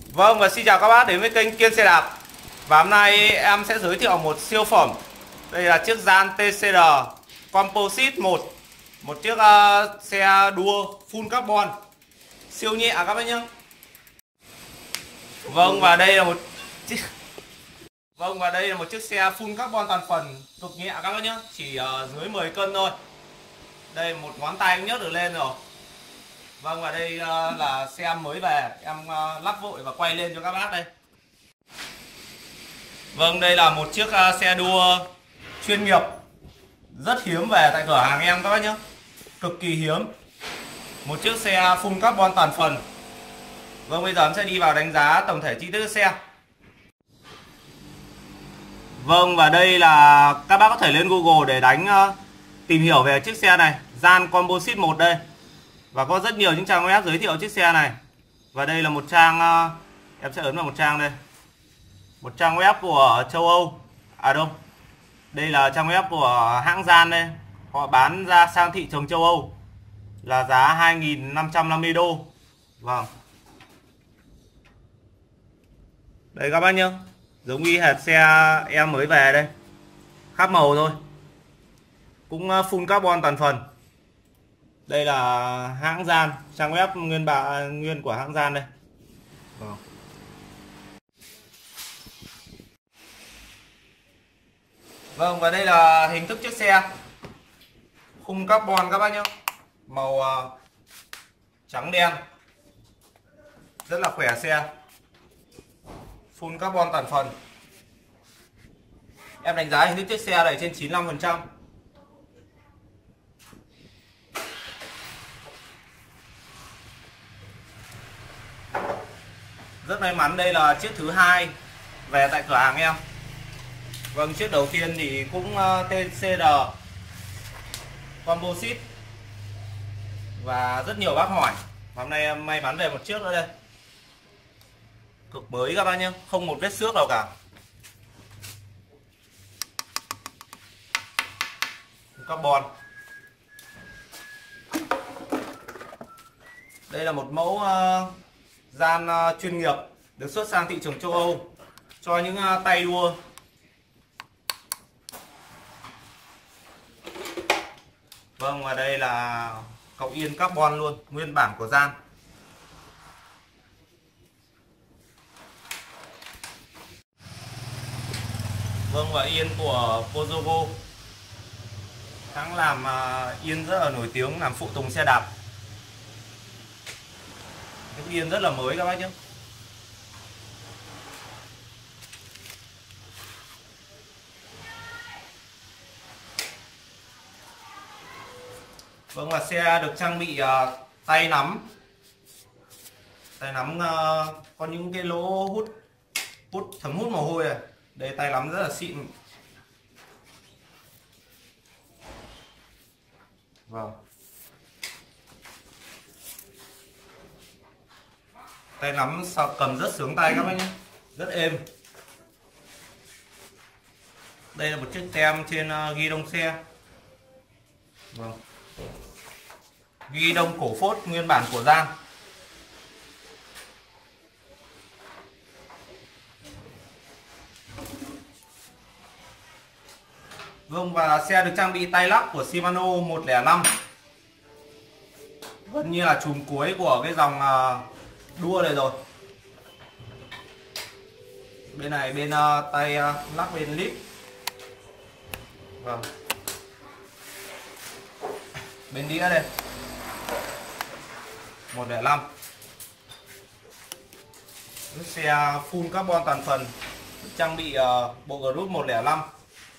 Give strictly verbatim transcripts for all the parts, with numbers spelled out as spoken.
Vâng, và xin chào các bác đến với kênh Kiên Xe Đạp. Và hôm nay em sẽ giới thiệu một siêu phẩm. Đây là chiếc Gian tê xê rờ Composite một. Một chiếc uh, xe đua full carbon, siêu nhẹ các bác nhé. Vâng, và đây là một chiếc Vâng, và đây là một chiếc xe full carbon toàn phần, cực nhẹ các bác nhé. Chỉ uh, dưới mười cân thôi. Đây, một ngón tay cũng nhấc được lên rồi. Vâng, và đây uh, là xe mới về, em uh, lắp vội và quay lên cho các bác đây. Vâng, đây là một chiếc uh, xe đua chuyên nghiệp, rất hiếm về tại cửa hàng em các bác nhé. Cực kỳ hiếm. Một chiếc xe full carbon toàn phần. Vâng, bây giờ em sẽ đi vào đánh giá tổng thể chi tiết xe. Vâng, và đây là các bác có thể lên Google để đánh uh, tìm hiểu về chiếc xe này, Gian Composite một đây. Và có rất nhiều những trang web giới thiệu chiếc xe này. Và đây là một trang, uh, em sẽ ấn vào một trang đây. Một trang web của châu Âu. À đâu, đây là trang web của hãng Gian đây. Họ bán ra sang thị trường châu Âu là giá hai nghìn năm trăm năm mươi đô. Vâng. Đây các bác nhá, giống y hệt xe em mới về đây, khác màu thôi, cũng full carbon toàn phần. Đây là hãng Gian, trang web nguyên bản nguyên của hãng Gian đây. Vâng. Vâng, và đây là hình thức chiếc xe khung carbon các bác nhé, màu uh, trắng đen, rất là khỏe xe, full carbon toàn phần. Em đánh giá hình thức chiếc xe này trên chín mươi lăm phần trăm. Rất may mắn đây là chiếc thứ hai về tại cửa hàng em. Vâng, chiếc đầu tiên thì cũng uh, tê xê rờ Composite và rất nhiều bác hỏi. Hôm nay em may mắn về một chiếc nữa đây, cực mới các bác nhé, không một vết xước nào cả. Carbon. Đây là một mẫu uh, Gian uh, chuyên nghiệp được xuất sang thị trường châu Âu cho những uh, tay đua. Vâng, và đây là cọc yên carbon luôn, nguyên bản của Gian. Vâng, và yên của Pozogo, hãng làm uh, yên rất là nổi tiếng, làm phụ tùng xe đạp. Cái yên rất là mới các bác nhé. Vâng, và xe được trang bị uh, tay nắm. Tay nắm uh, có những cái lỗ hút hút thấm hút mồ hôi này. Đây, tay nắm rất là xịn. Vâng. Tay nắm cầm rất sướng tay các bác nhé, rất êm. Đây là một chiếc tem trên uh, ghi đông xe. Vâng. Ghi đông cổ phốt nguyên bản của Gian. Vâng, và xe được trang bị tay lắc của Shimano một không năm, gần như là chùm cuối của cái dòng uh, đua này rồi. Bên này bên uh, tay uh, lắc bên lip. Vâng. Bên đĩa đây một không năm. Xe full carbon toàn phần, trang bị uh, bộ group một không năm,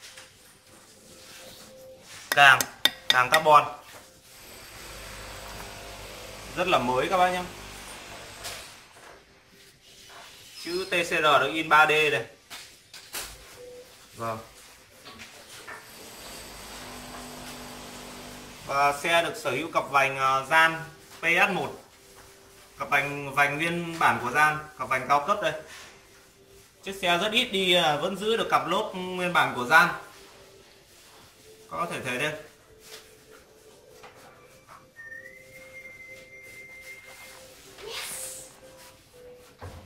càng càng carbon, rất là mới các bác nhé. Chữ tê xê rờ được in ba D đây. Vâng. Và xe được sở hữu cặp vành uh, Gian pê ét một, cặp vành vành nguyên bản của Gian, cặp vành cao cấp đây. Chiếc xe rất ít đi uh, vẫn giữ được cặp lốp nguyên bản của Gian, có thể thấy đây.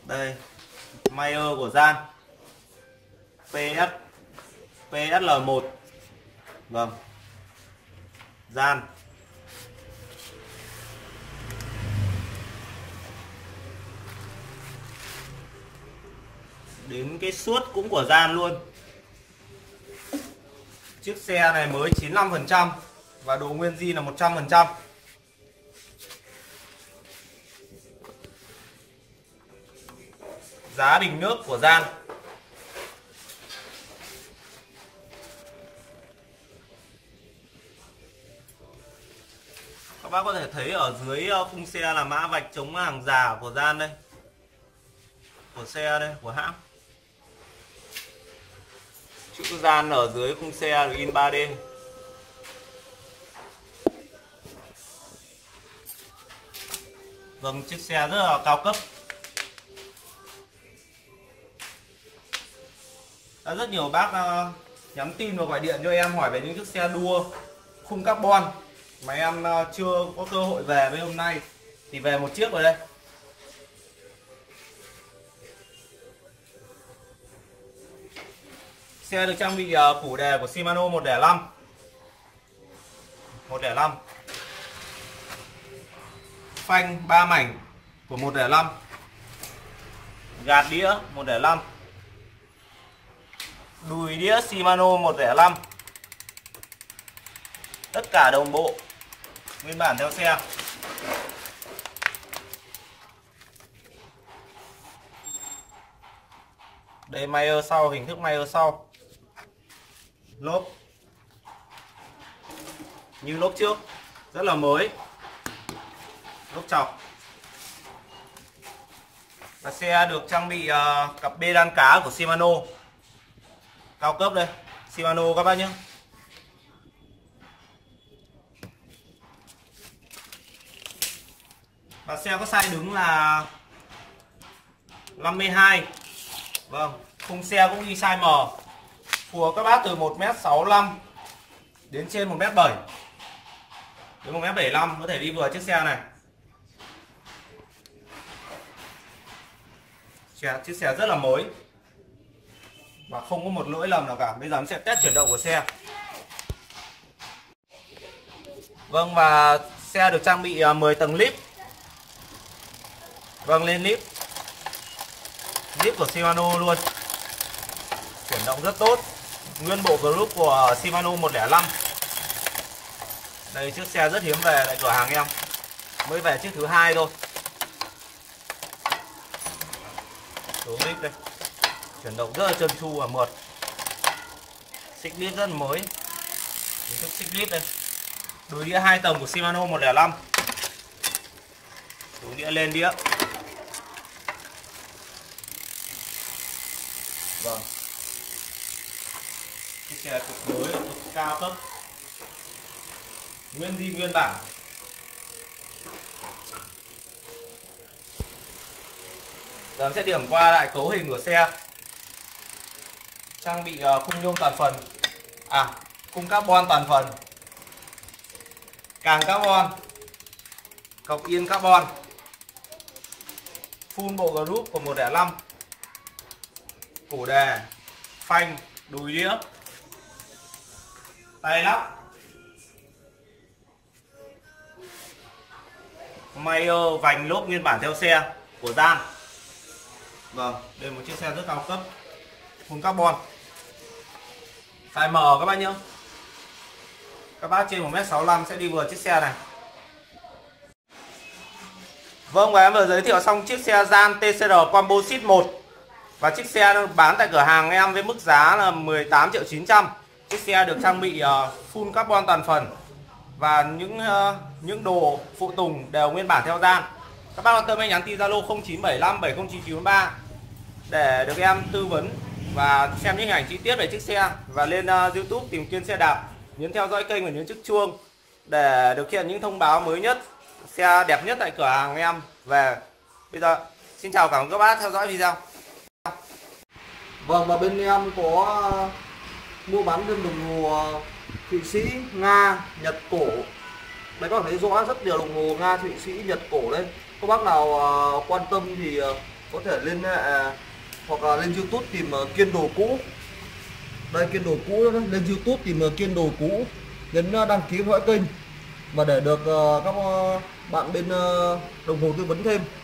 Đây, Mayer của Gian pê ét pê ét lờ một. Vâng, Gian. Đến cái suốt cũng của Gian luôn. Chiếc xe này mới chín mươi lăm phần trăm và độ nguyên zin là một trăm phần trăm. Giá bình nước của Gian. Các bác có thể thấy ở dưới khung xe là mã vạch chống hàng giả của Gian đây. Của xe đây, của hãng. Chữ Gian ở dưới khung xe được in ba D. Vâng, chiếc xe rất là cao cấp. Đã rất nhiều bác uh, nhắn tin và gọi điện cho em hỏi về những chiếc xe đua khung carbon mà em uh, chưa có cơ hội về với hôm nay. Thì về một chiếc rồi đây. Xe được trang bị uh, củ đề của Shimano một không năm. một không năm. Phanh ba mảnh của một không năm. Gạt đĩa một không năm. Đùi đĩa Shimano một không năm. Tất cả đồng bộ nguyên bản theo xe. Đây Mayer sau, hình thức Mayer sau. Lốp như lốp trước, rất là mới. Lốp chọc. Và xe được trang bị uh, cặp bê đan cá của Shimano. Cao cấp đây, Shimano các bác nhé. Và xe có size đứng là năm mươi hai. Vâng, khung xe cũng ghi size M. Phù hợp các bác từ một mét sáu mươi lăm đến trên một mét bảy. Đến một mét bảy mươi lăm có thể đi vừa chiếc xe này. Chiếc xe rất là mới và không có một lỗi lầm nào cả. Bây giờ mình sẽ test chuyển động của xe. Vâng, và xe được trang bị mười tầng lip. Vâng, lên lip. Lip của Shimano luôn. Chuyển động rất tốt. Nguyên bộ group của Shimano một không năm. Đây, chiếc xe rất hiếm về tại cửa hàng em. Mới về chiếc thứ hai thôi. Số lip đây. Chuyển động rất là trơn tru và mượt. Xích lip rất là mới. Hình thức xích lip đây. Đùi đĩa hai tầng của Shimano một không năm. Đùi đĩa lên đĩa. Vâng. Chiếc xe cực mới, cực cao cấp. Nguyên zin nguyên bản. Giờ sẽ điểm qua lại cấu hình của xe. Trang bị uh, khung nhôm toàn phần. À, khung carbon toàn phần. Càng carbon. Cọc yên carbon. Full bộ group của một không năm. Củ đề, phanh, đùi đĩa, tay lắp. Mayer vành lốp nguyên bản theo xe của Gian. Vâng, đây là một chiếc xe rất cao cấp. Khung carbon. Size M các bác nhé. Các bác trên một mét sáu mươi lăm sẽ đi vừa chiếc xe này. Vâng, và em vừa giới thiệu xong chiếc xe Gian tê xê rờ Composite một. Và chiếc xe bán tại cửa hàng em với mức giá là mười tám triệu chín trăm. Chiếc xe được trang bị uh, full carbon toàn phần. Và những uh, những đồ phụ tùng đều nguyên bản theo Gian. Các bác quan tâm hãy nhắn tin Zalo không chín bảy năm bảy không chín chín ba để được em tư vấn và xem những hình ảnh chi tiết về chiếc xe. Và lên uh, YouTube tìm kiếm xe đạp, nhấn theo dõi kênh và nhấn chiếc chuông để được hiện những thông báo mới nhất, xe đẹp nhất tại cửa hàng em về. Bây giờ xin chào cảm ơn các bác theo dõi video. Vâng, và bên em có mua bán thêm đồng hồ Thụy Sĩ, Nga, Nhật cổ. Đấy, các bạn thấy rõ rất nhiều đồng hồ Nga, Thụy Sĩ, Nhật cổ đây. Các bác nào quan tâm thì có thể lên à, hoặc là lên YouTube tìm uh, Kiên đồ cũ. Đây Kiên đồ cũ đó, lên YouTube tìm uh, Kiên đồ cũ, nhấn uh, đăng ký theo dõi kênh và để được uh, các uh, bạn bên uh, đồng hồ tư vấn thêm.